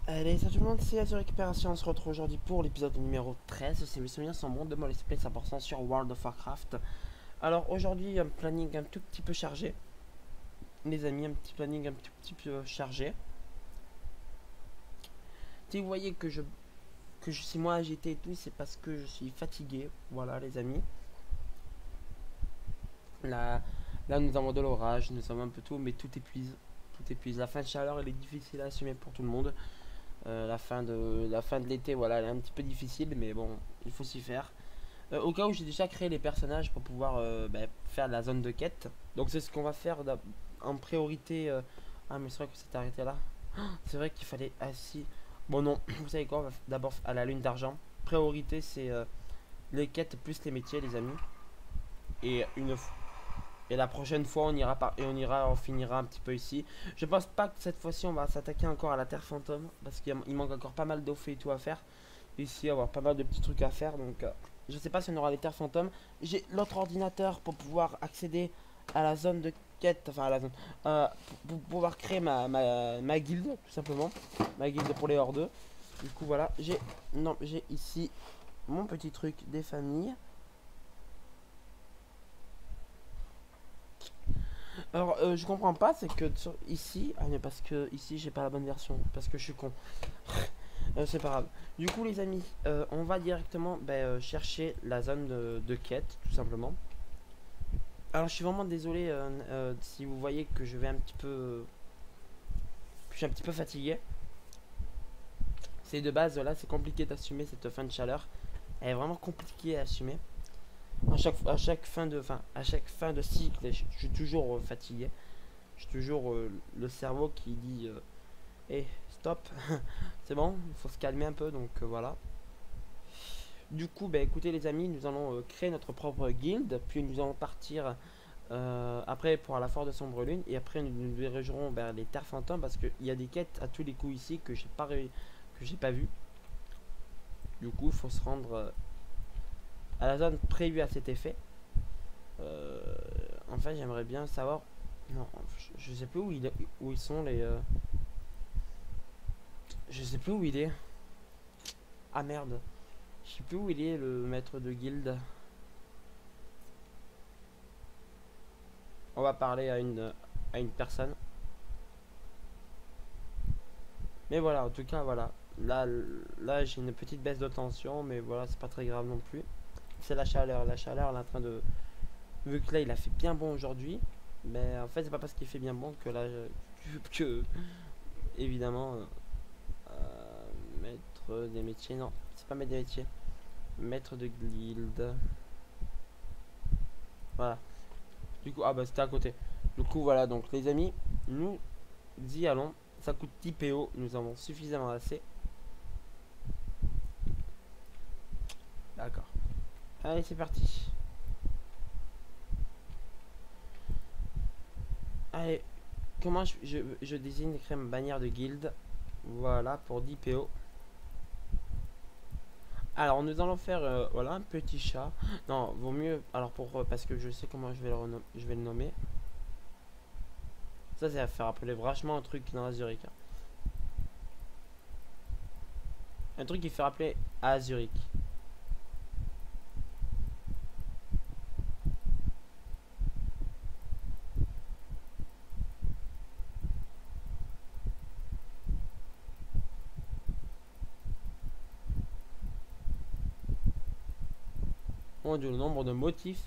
Allez, salut tout le monde, c'est Azure Récupération. On se retrouve aujourd'hui pour l'épisode numéro 13. Si mes souvenirs sont bons de mon let's play 100% sur World of Warcraft. Alors aujourd'hui, un planning un tout petit peu chargé. Les amis, un petit planning un tout petit peu chargé. Si vous voyez que je suis moins agité et tout, c'est parce que je suis fatigué. Voilà, les amis. Là, là nous avons de l'orage, nous avons un peu tout, mais tout épuise. Tout épuise. La fin de chaleur, elle est difficile à assumer pour tout le monde. La fin de l'été, voilà, elle est un petit peu difficile, mais bon, il faut s'y faire. Au cas où j'ai déjà créé les personnages pour pouvoir faire la zone de quête. Donc c'est ce qu'on va faire en priorité. Ah mais c'est vrai que c'est arrêté là. C'est vrai qu'il fallait assis. Bon non, vous savez quoi, on va d'abord à la lune d'argent. Priorité c'est les quêtes plus les métiers les amis. Et et la prochaine fois on finira un petit peu ici. Je pense pas que cette fois-ci on va s'attaquer encore à la terre fantôme parce qu'il manque encore pas mal d'offres et tout à faire. Ici avoir pas mal de petits trucs à faire donc je sais pas si on aura des terres fantômes. J'ai l'autre ordinateur pour pouvoir accéder à la zone de quête, enfin à la zone pour pouvoir créer ma guilde tout simplement, ma guilde pour les hors-deux. Du coup voilà, j'ai ici mon petit truc des familles. Alors je comprends pas, c'est que ici, ah mais parce que ici j'ai pas la bonne version, parce que je suis con. C'est pas grave. Du coup, les amis, on va directement chercher la zone de quête, tout simplement. Alors, je suis vraiment désolé si vous voyez que je vais un petit peu. Je suis un petit peu fatigué. C'est de base, là, c'est compliqué d'assumer cette fin de chaleur. Elle est vraiment compliquée à assumer. À chaque fin de cycle, je suis toujours fatigué. J'ai toujours le cerveau qui dit hey, stop, c'est bon, il faut se calmer un peu, donc voilà. Du coup, bah, écoutez les amis, nous allons créer notre propre guilde, puis nous allons partir après pour la forêt de Sombre Lune, et après nous dirigerons vers les terres fantômes parce qu'il y a des quêtes à tous les coups ici que j'ai pas vu. Du coup, il faut se rendre à la zone prévue à cet effet. Euh, Enfin, j'aimerais bien savoir. Non, je sais plus où ils sont les. Je sais plus où il est. Ah merde, je sais plus où il est le maître de guilde. On va parler à une personne. Mais voilà, en tout cas, voilà. Là j'ai une petite baisse de tension, mais voilà, c'est pas très grave non plus. C'est la chaleur. La chaleur, elle est en train de. Vu que là, il a fait bien bon aujourd'hui. Mais en fait, c'est pas parce qu'il fait bien bon que là. Que. Évidemment. Maître des métiers. Non, c'est pas maître des métiers. Maître de guilde. Voilà. Du coup, ah bah c'était à côté. Du coup, voilà, donc les amis, nous y allons. Ça coûte 10 PO. Nous avons suffisamment assez. D'accord. Allez, c'est parti. Allez, comment je désigne créer ma bannière de guilde. Voilà, pour 10 PO. Alors, nous allons faire voilà, un petit chat. Non, vaut mieux. Alors, parce que je sais comment je vais le nommer. Ça va faire appeler vachement un truc dans Azuric, hein. Un truc qui fait rappeler à Azuric. Mon dieu, le nombre de motifs.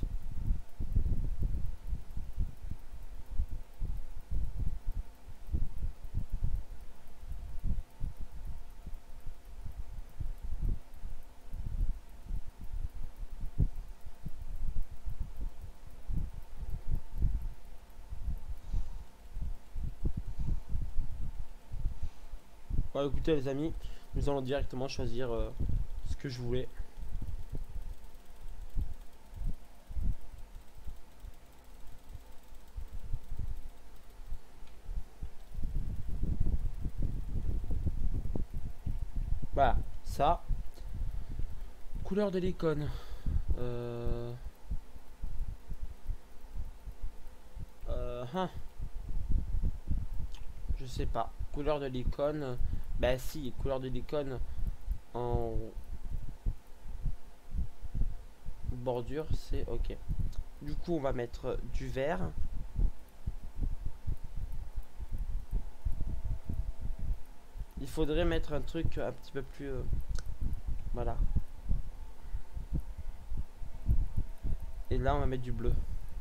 Bon, écoutez, les amis, nous allons directement choisir ce que je voulais. Voilà, ça. Couleur de l'icône. Euh... Hein, je sais pas. Couleur de l'icône. Bah si, couleur de l'icône en bordure, c'est ok. Du coup, on va mettre du vert. Il faudrait mettre un truc un petit peu plus... voilà. Et là, on va mettre du bleu.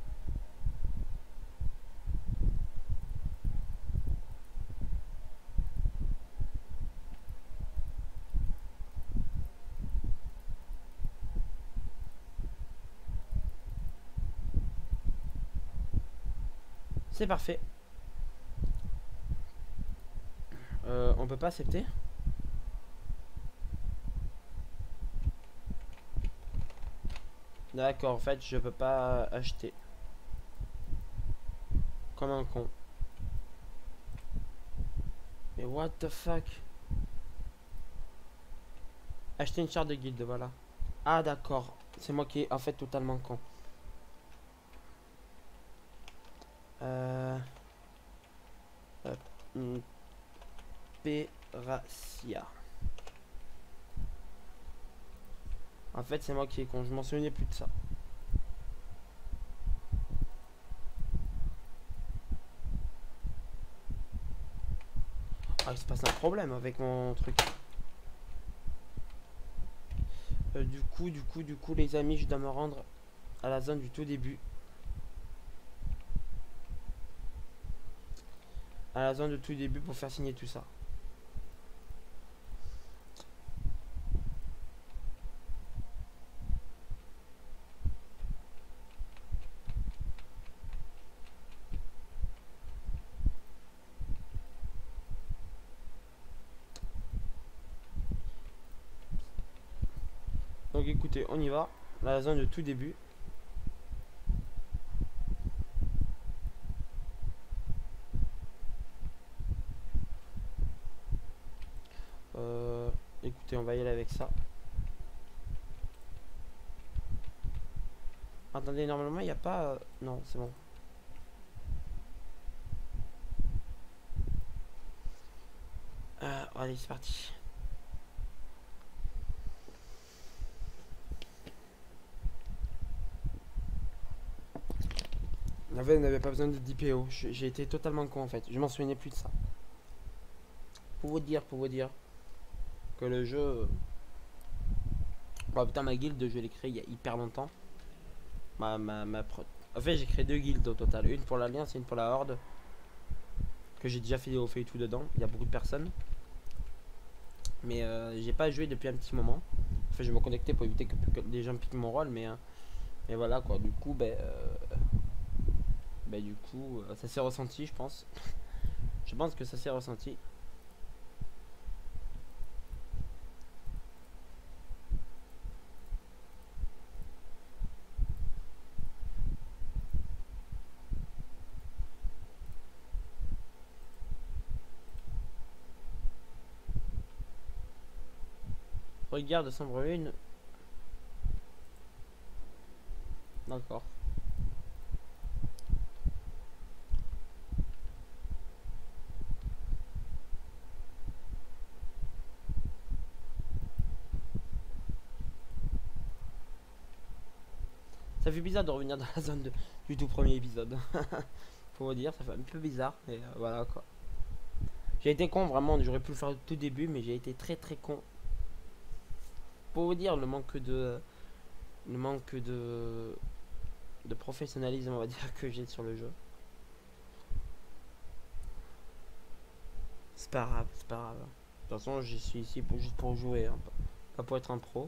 C'est parfait. On peut pas accepter. D'accord, en fait, je peux pas acheter. Comme un con. Mais what the fuck? Acheter une charte de guilde, voilà. Ah d'accord. C'est moi qui est en fait totalement con. Euh... hop. Peracia. En fait, c'est moi qui est con. Je m'en souvenais plus de ça. Ah, il se passe un problème avec mon truc. Du coup, les amis, je dois me rendre à la zone du tout début. À la zone de tout début pour faire signer tout ça. Donc écoutez, on y va. La zone de tout début. Écoutez, on va y aller avec ça. Attendez, normalement, il n'y a pas... non, c'est bon. Allez, c'est parti. La veille n'avait pas besoin de d'IPO. J'ai été totalement con en fait. Je m'en souvenais plus de ça. Pour vous dire que le jeu. Oh putain, ma guilde, je l'ai créée il y a hyper longtemps. En fait, j'ai créé deux guildes au total. Une pour l'Alliance et une pour la Horde. Que j'ai déjà fait des hauts et tout dedans. Il y a beaucoup de personnes. Mais j'ai pas joué depuis un petit moment. Enfin, je vais me connecter pour éviter que les gens piquent mon rôle. Mais voilà quoi. Du coup, ça s'est ressenti, je pense. Je pense que ça s'est ressenti. Regarde sombre lune. D'accord. Ça fait bizarre de revenir dans la zone du tout premier épisode. Faut vous dire, ça fait un peu bizarre. Et voilà quoi. J'ai été con vraiment, j'aurais pu le faire au tout début, mais j'ai été très très con. Pour vous dire le manque de. Le manque de professionnalisme, on va dire, que j'ai sur le jeu. C'est pas grave, c'est pas grave. De toute façon, j'y suis ici juste pour jouer, hein, pas pour être un pro.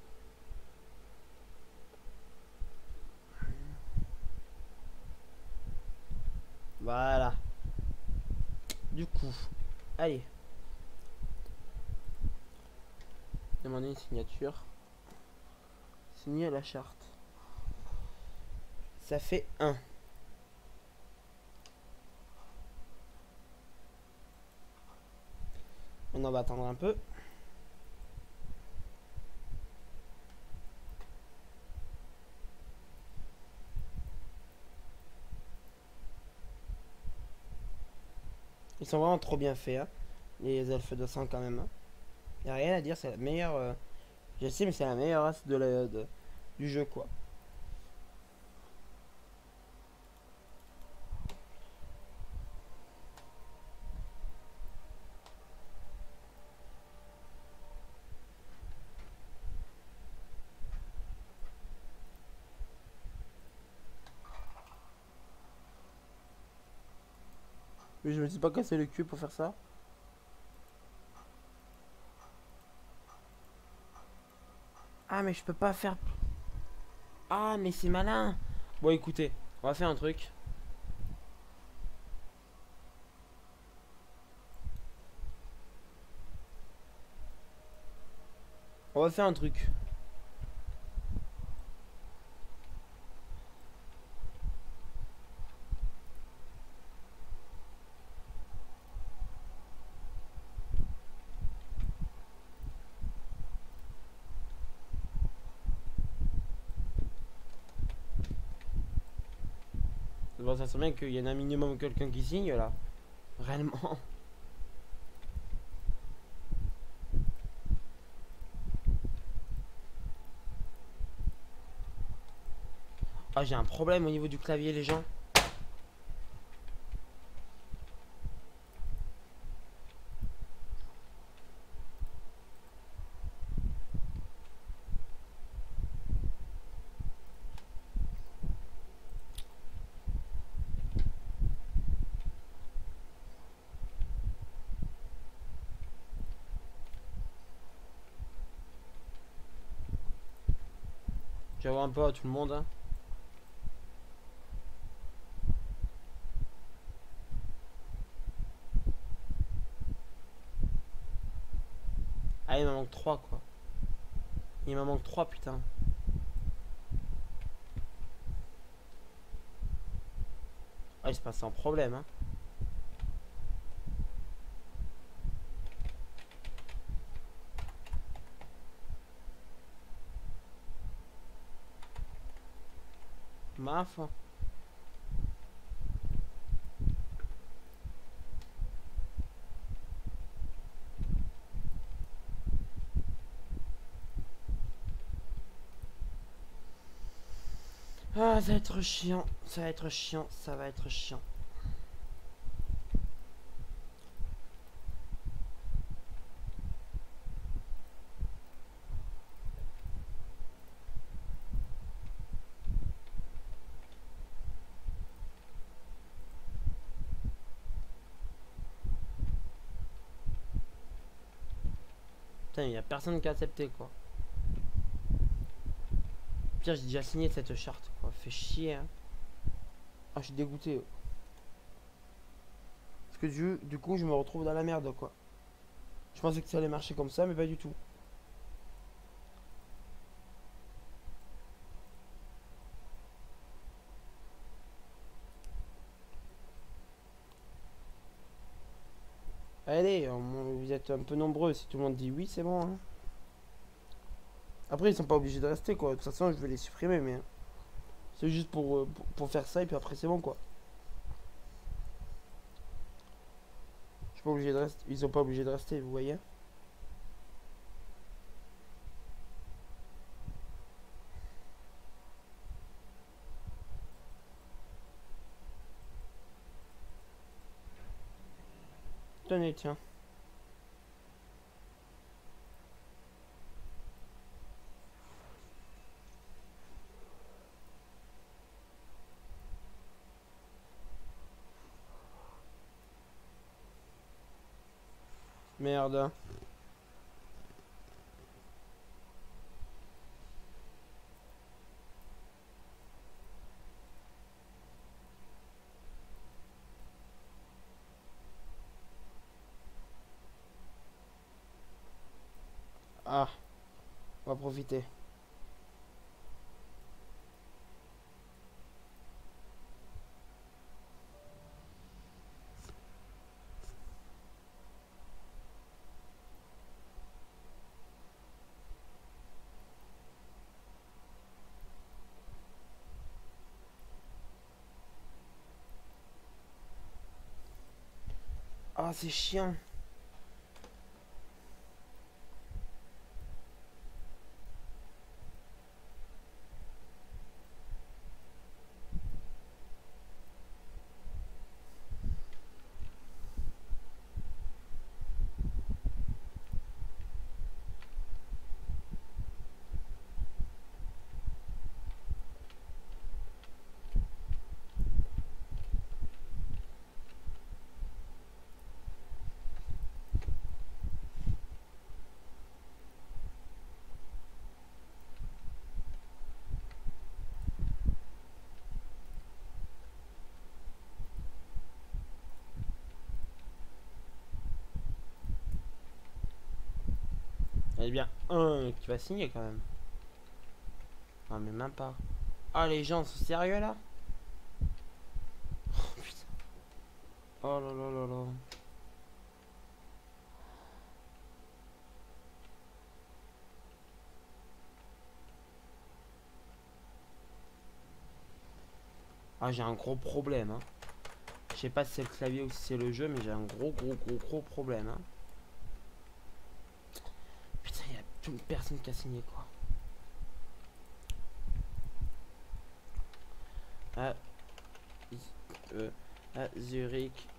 Voilà. Du coup, allez. Demander une signature. Signer la charte. Ça fait 1. Maintenant, on va attendre un peu. Ils sont vraiment trop bien faits. Hein. les elfes de sang quand même. Y a rien à dire, c'est la meilleure. J'estime que c'est la meilleure race du jeu quoi. Mais je me suis pas cassé le cul pour faire ça. Ah mais je peux pas faire. Ah mais c'est malin. Bon écoutez, on va faire un truc. On va faire un truc. Bon, ça serait bien qu'il y en ait un minimum quelqu'un qui signe là. Réellement. Ah j'ai un problème au niveau du clavier les gens. Je vais voir un peu à tout le monde. Hein. Ah il m'en manque 3 quoi. Il m'en manque 3 putain. Ah il se passe sans problème hein. Ma foi. Ah ça va être chiant. Ça va être chiant. Ça va être chiant. Putain il y a personne qui a accepté quoi. Pire j'ai déjà signé cette charte quoi. Fait chier hein. Ah je suis dégoûté. Parce que du coup je me retrouve dans la merde quoi. Je pensais que ça allait marcher comme ça mais pas du tout. Allez, vous êtes un peu nombreux. Si tout le monde dit oui, c'est bon. Hein. Après, ils sont pas obligés de rester, quoi. De toute façon, je vais les supprimer, mais c'est juste pour faire ça, et puis après, c'est bon, quoi. Je suis pas obligé de rester. Ils sont pas obligés de rester, vous voyez. Tenez, tiens. Merde. Ah, on va profiter. Ah, c'est chiant. a bien un qui va signer quand même. Non mais même pas. Ah les gens sont sérieux là? Oh putain. Oh là là là là. Ah j'ai un gros problème hein. Je sais pas si c'est le clavier ou si c'est le jeu mais j'ai un gros problème hein. Putain il y a toute personne qui a signé quoi. Ah, à Zurich.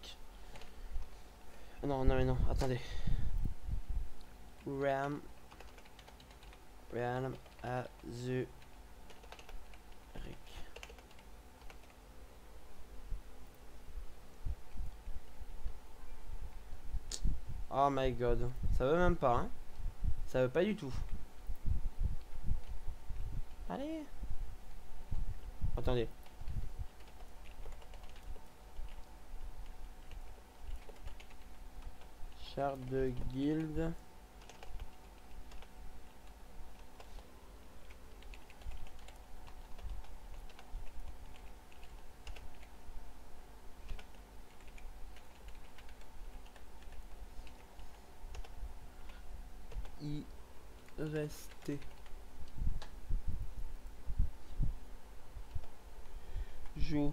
Non, non, mais non, attendez. Ram à Zurich. Oh my god. Ça veut même pas, hein. Ça veut pas du tout. Allez. Attendez. Charte de guilde. Y rester. J'oblige.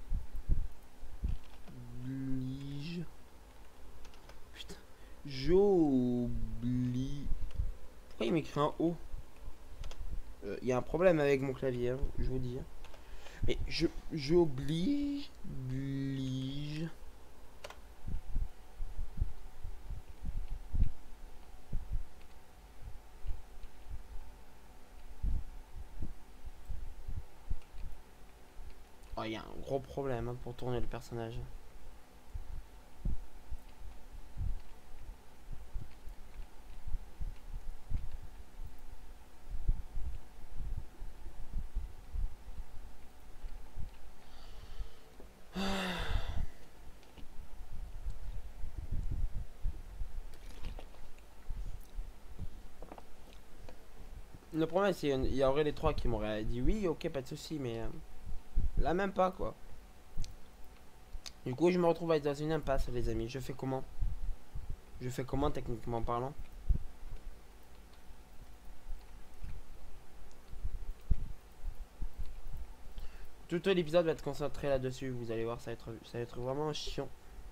Putain. J'oublie. Pourquoi il m'écrit un O? Il y a un problème avec mon clavier, hein, je vous dis. Mais j'oblige. Oh, il y a un gros problème hein, pour tourner le personnage. Le problème, c'est qu'il y aurait les trois qui m'auraient dit oui, ok, pas de souci, mais là, même pas quoi. Du coup, je me retrouve à être dans une impasse, les amis. Je fais comment? Je fais comment, techniquement parlant? Tout l'épisode va être concentré là-dessus. Vous allez voir, ça va être vraiment chiant.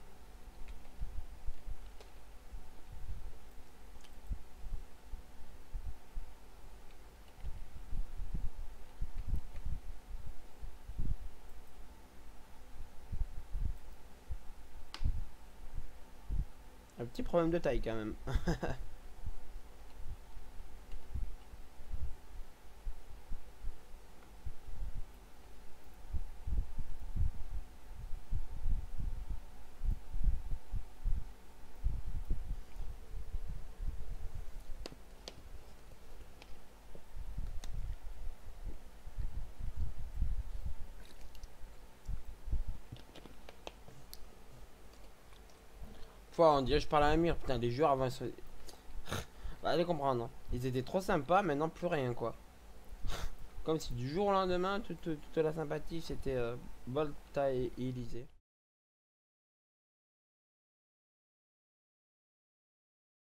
Un petit problème de taille quand même. On dirait que je parle à un mur. Putain, les joueurs avant. Bah, allez comprendre. Hein. Ils étaient trop sympas, maintenant plus rien quoi. Comme si du jour au lendemain, toute la sympathie c'était Volta et Élysée.